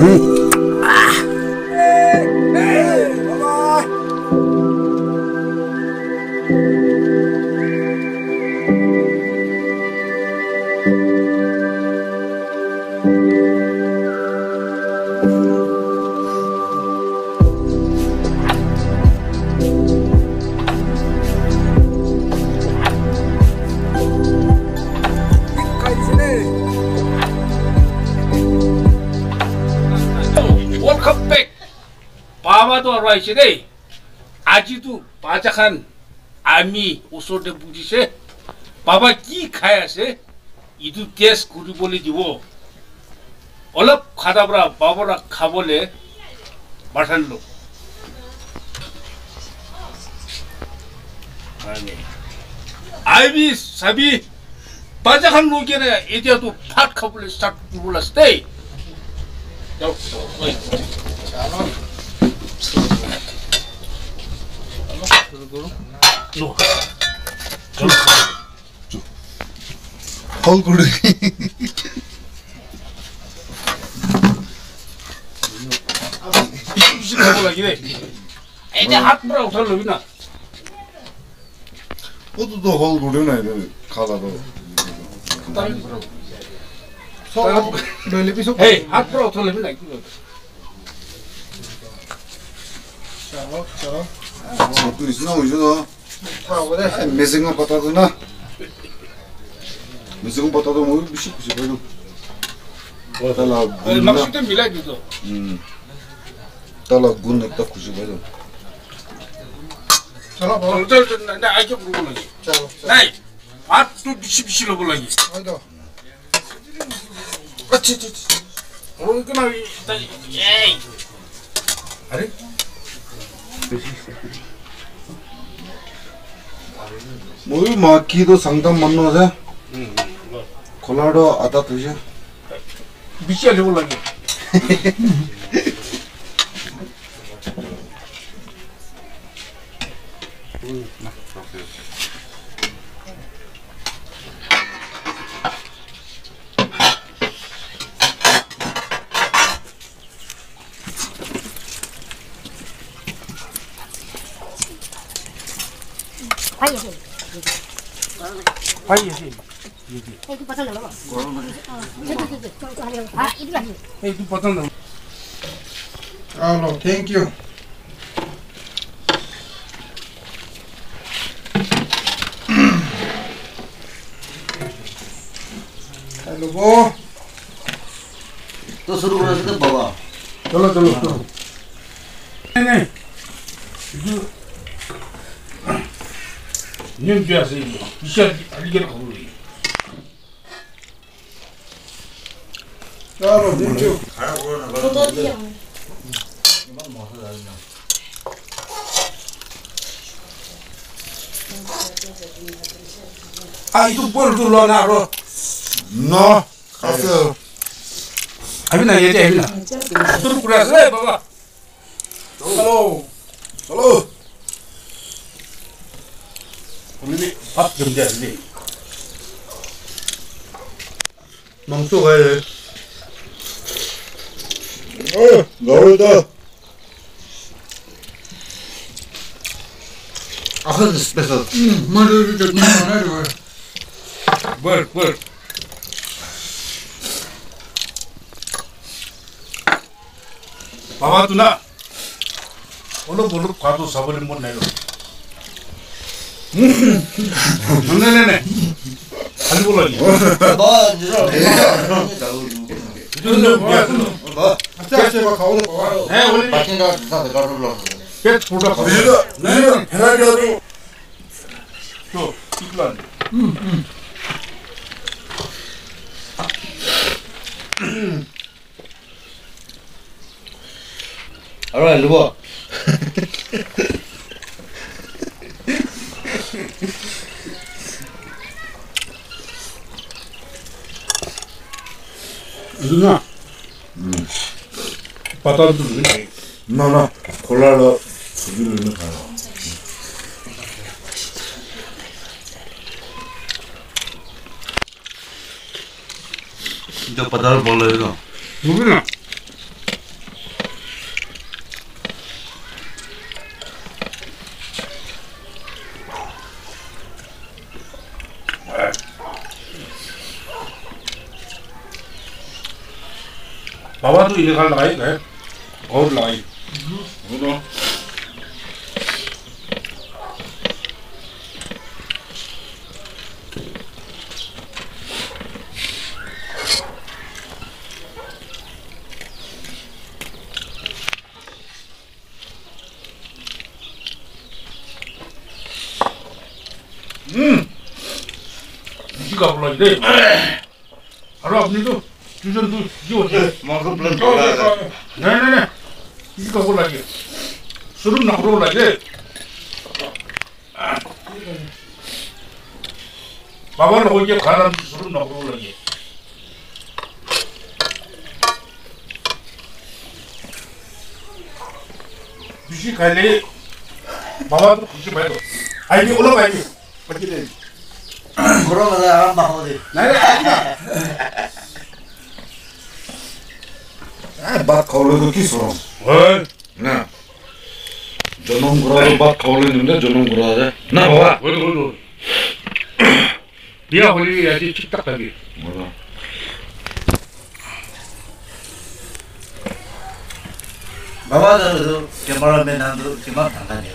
바바도 알아이시네. 아직도 바작한 아미 오소데 부지세 바바 기 가야세 이두 데스 구리볼리 지고 얼럽 가다브라 바보라 가볼래 말산로 아니 아이비 사비 바작한 로게네 에디아도 팟 가볼래 스타트 불렀을 때 자, 헐그리 이제 학부라고 설럽이나 어두도 헐그리나 이래 가다도 헤이 학부라고 설럽이나 또 있으나 오시나 메생가 빠따드나 메생가 빠따도 뭐 미식 그래도 달라 막시도 밀라주도 달라 군 냈다 쿠시 봐도 나 아이게 부르고라기 나이 밥도 비시비시로 불라기 아치치치 그러니까 에이 아래 뭐 마키도 상담 만나서 콜라도 아다 드셔 미시알이 올라기 파이에시 여기 itu pasang dulu. Itu lagi. itu potong dulu Hello, thank you. Hello, Bo. 또 서로 그러는데 봐봐 चलो. नहीं 이거 님 줘야지 이거 비싸 알게를 가고 चलो, thank you. 아 이거 뭘 둘러나 알아 너 가서 아비나 얘지 아비나 술 그래서 봐봐 Hello. hello 우리 밥 정자리 망토 가야 너울다 아흔 스페서 머리를 좀 해줘. 뭘 봐봐 누나 오늘 과도 사버린 못 내려 네네네 안 불러니 이거는 뭐야 제가 가오도 네 원래 마틴가 주사 대가로 배 불러 가 내가 편하게라도 저 이거 안 돼. 알아 누구 누나 바다도 누구지 나나 콜라로 수비를 가요 진짜 바다를 몰라요. 누구나 바바도 이래 갈 나가야 돼. 거울 나가야 돼. 뭐다? 이가 불러야 돼. 바로 앞니도 주전도 지워져. Mangkuk belum kelar. 네네네. 이가 올라야 돼. 수름 나고 올라야 돼. 바바를 거기에 가라앉 수름 나고 올라야 돼. 주식 갈래. 바바도 굳이 말고. 아니 올라가야지. 어떻게 돼? Kurang ada apa kau ni? Bat kau tu kisah. 왜? Nah, jangan kurang bat kau ni ni jangan kurang ada. Nah bawa. 왜? 네가 걸려야지 칙딱하게. 뭐다? 바바도 cameraman도 cuma tangannya.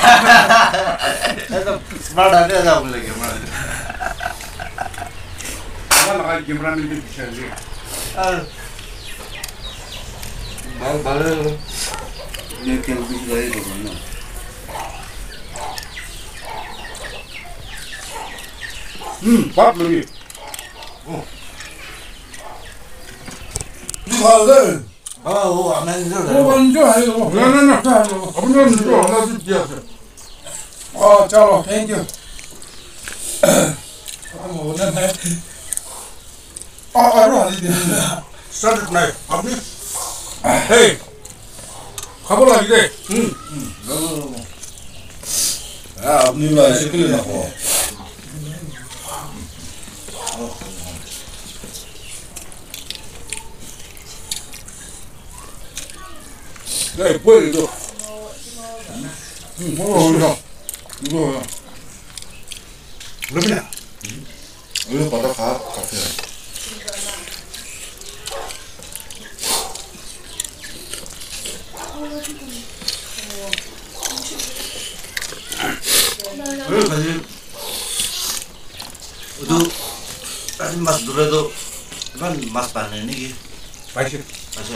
Itu smart ada apa lagi camera? 내가 나갈 김라면 비싸지. Baru dia kalau bisa itu mana? 밥 여기. 이거를 아멘 뭐 먼저 해요. 네네네. 아버님 줘. 나 줄게. 잘로 땡큐. 뭐 오늘 알아 아니지. 스타트 나이. 아버님. 헤이. 가볼라 이래. abnilah sekali nak. 네, 보여 이거. 이거 그러면 Lu pada kah? Kafe. Baru tadi itu tadi Mas Dura itu kan Mas panen ini 맛있어. masih.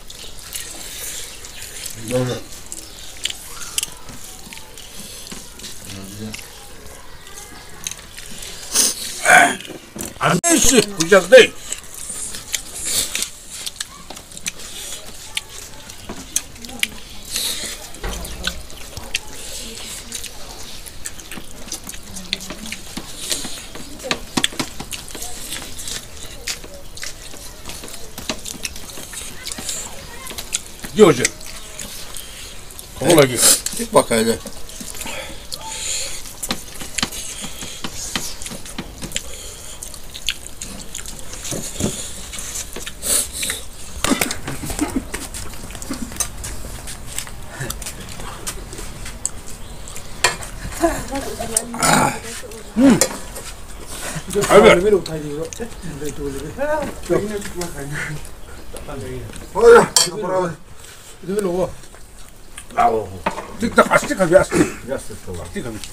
아저씨 부자인데. 여자. 거울하기. Pakai aja. tiktak astik kami astik. Astik kami.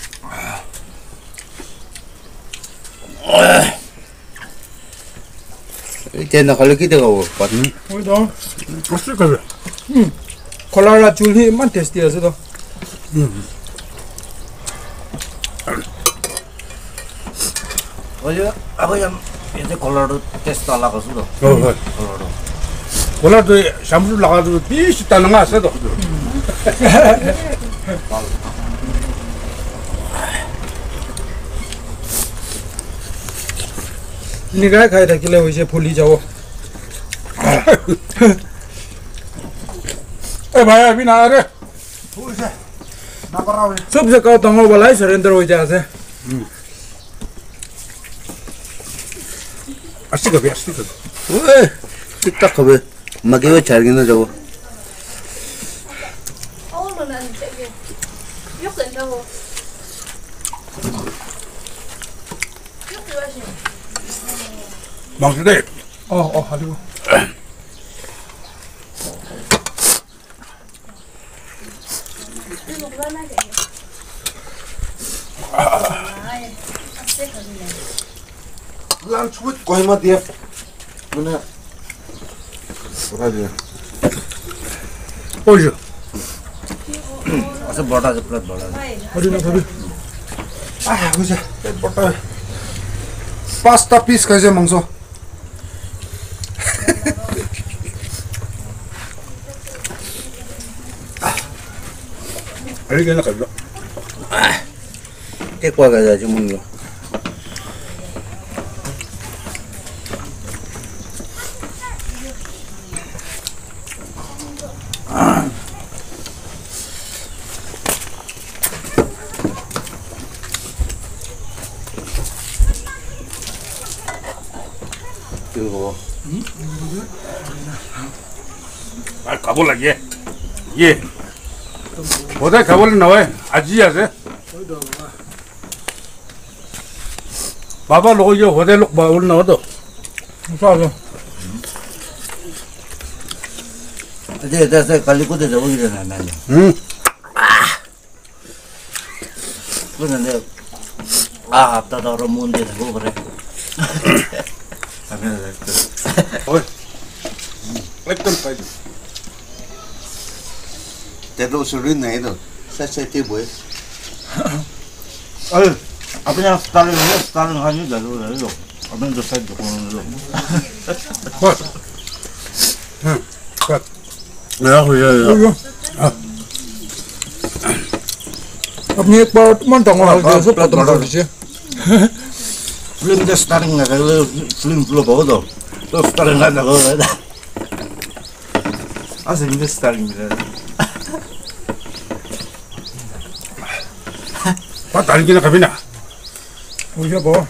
Kena kalau kita kau buat ni. 어디다? astik kami. 콜라라 줄리만 테스트해서도. Oh ya, apa yang itu kalau tes tolak kau sudah. 골라도 샴푸 나가도 비슷하는 거 아세요? निगाह खाए থাকিলে হৈছে ফুলি যাব ए भाई अभी ना रे सबसे कम तंगो वाला सरेंद्र हो जाते astik kami astik kami. Weh, kita kau makai cari kita jauh. Oh, nó là chạy kìa. Nhúc lên đâu rồi? Nhúc đi ba chị. 망치대. 하리고 Lan çubuk koyma diye. Bu ne? Bura diye. 보여줘. अझ बडा चाहिँ प्लेट बडा 어디 나 가비. 아, 그죠. 뽀뽀. 파스타 피스 가지 망소. 알겠나 가비. टेक्वा गएर चाहिँ मुङ्गो 그리고 아 가볼라 얘. 얘. 어디 가볼래 나와? 아지야 세. 바바 로고 요 호텔 로 바올 나와도. 사서. 이제 됐어 갈리고대 저기 일어나네 응. 그런데 아 앞다다로 문제 되고 그래 어이. एकदम पाइयो. तेरो सुरु नहीं तो सच्चे बोए अरे अपने स्टार्टिंग हानि जरूर है लो अपने जो साइड को लो 내가 그래. 여기. अपनी एक बार मन टंगो हाल दे सब पता मत दीजिए फिल्म जो स्टार्टिंग में कर फिल्म फ्लो बहुत हो तो स्टार्टिंग में लगा है आज इनके स्टार्टिंग में 봐 달기나 가비나. 오셔 봐.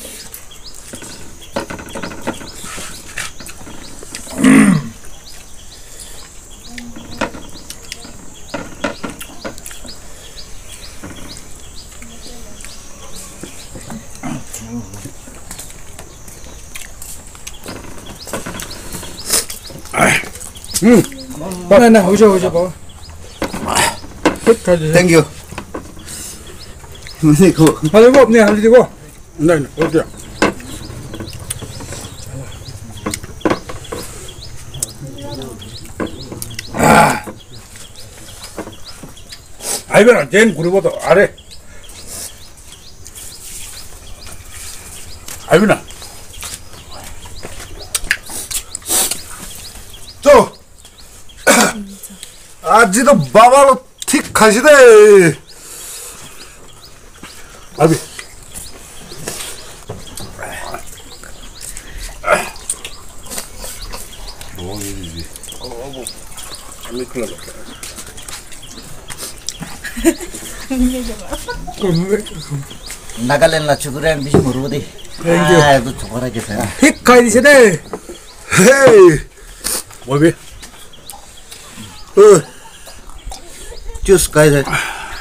네, 오셔 봐. 끝 가지. 땡큐 근데 그 하려고 없네, 할리고. 네, 어디야? 아이베나 젠 구리보다 아래. 아이베나. 저 아지도 바바로 틱 가시대. 아비. 뭐 일이지? 미클라. 나갈랜라 추그랜 비시 모르거든 땡큐. 아 이거 좋아라 계세요 픽 가야 되시네. 헤이. 뭐비? 주스 가야 돼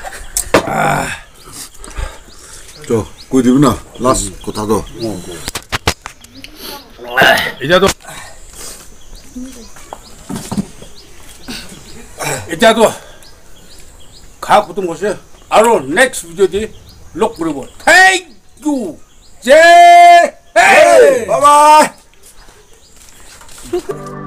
저 고디구나. 라스 고타도. 이제도 가 붙은 곳에 바로 넥스트 비디오 뒤 록 부르고 땡큐 제 헤이 바이바이.